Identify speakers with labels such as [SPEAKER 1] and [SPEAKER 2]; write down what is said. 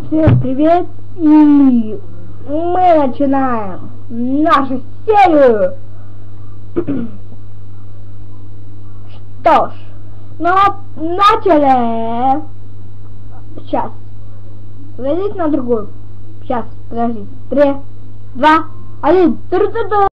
[SPEAKER 1] Всем привет! И мы начинаем нашу серию. Что ж, начали. Сейчас. Подождите на другую. Сейчас, подожди. 3, 2, 1.